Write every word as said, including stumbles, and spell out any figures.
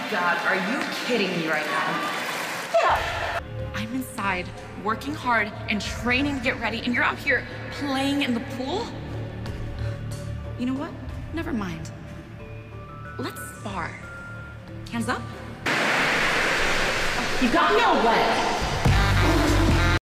God, are you kidding me right now? Get up! I'm inside, working hard and training to get ready, and you're out here playing in the pool? You know what? Never mind. Let's spar. Hands up. You got me all wet.